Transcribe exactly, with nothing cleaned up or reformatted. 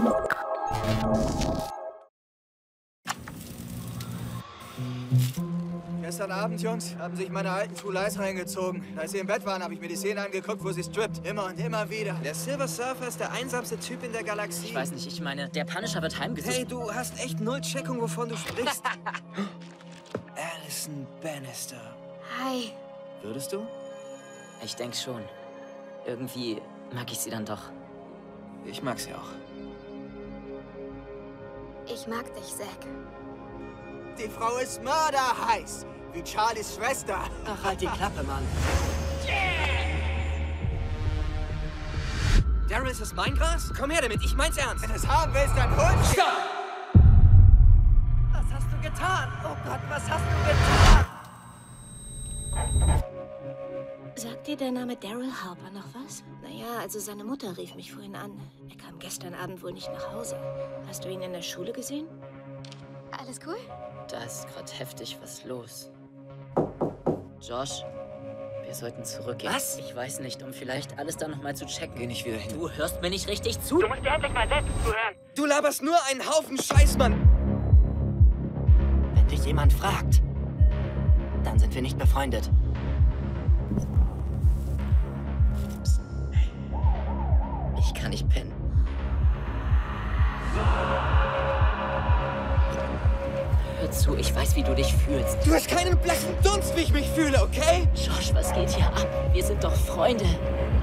Gestern Abend, Jungs, haben sich meine alten True Lies reingezogen. Als sie im Bett waren, habe ich mir die Szene angeguckt, wo sie strippt. Immer und immer wieder. Der Silver Surfer ist der einsamste Typ in der Galaxie. Ich weiß nicht, ich meine, der Punisher wird heimgesucht. Hey, du hast echt null Checkung, wovon du sprichst. Alicent Bannister. Hi. Würdest du? Ich denke schon. Irgendwie mag ich sie dann doch. Ich mag sie auch. Ich mag dich, Zack. Die Frau ist mörderheiß. Wie Charlies Schwester. Ach, halt die Klappe, Mann. Daryl, ist das mein Gras? Komm her damit, ich mein's ernst. Wenn du es haben willst, dann hol es. Stopp! Was hast du getan? Oh Gott, was hast du getan? Sagt dir der Name Daryl Harper noch was? Naja, also seine Mutter rief mich vorhin an. Er kam gestern Abend wohl nicht nach Hause. Hast du ihn in der Schule gesehen? Alles cool? Da ist gerade heftig was los. Josh, wir sollten zurückgehen. Was? Ich weiß nicht, um vielleicht alles da nochmal zu checken. Geh nicht wieder hin. Du hörst mir nicht richtig zu. Du musst dir endlich mal selbst zuhören. Du laberst nur einen Haufen Scheiß, Mann. Wenn dich jemand fragt, dann sind wir nicht befreundet. Ich kann nicht pennen. Hör zu, ich weiß, wie du dich fühlst. Du hast keinen blassen Dunst, wie ich mich fühle, okay? Josh, was geht hier ab? Wir sind doch Freunde.